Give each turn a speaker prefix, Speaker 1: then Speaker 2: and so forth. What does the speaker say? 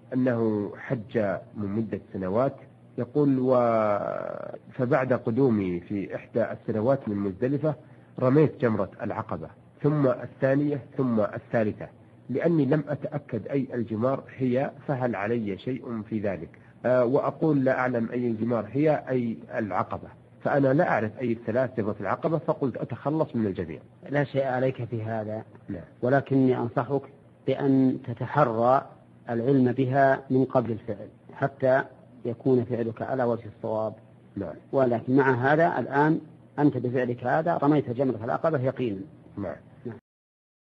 Speaker 1: أنه حج من مدة سنوات، يقول فبعد قدومي في إحدى السنوات من مزدلفة رميت جمرة العقبة، ثم الثانية ثم الثالثة، لأني لم أتأكد أي الجمار هي، فهل علي شيء في ذلك؟ وأقول لا أعلم أي الجمار هي أي العقبة، فأنا لا أعرف أي الثلاث جمرة العقبة، فقلت أتخلص من الجميع.
Speaker 2: لا شيء عليك في هذا.
Speaker 1: لا.
Speaker 2: ولكني أنصحك بأن تتحرى العلم بها من قبل الفعل حتى يكون فعلك على وجه الصواب.
Speaker 1: نعم.
Speaker 2: ولكن مع هذا الآن أنت بفعلك هذا رميت جمرة العقبة يقينا.
Speaker 1: نعم.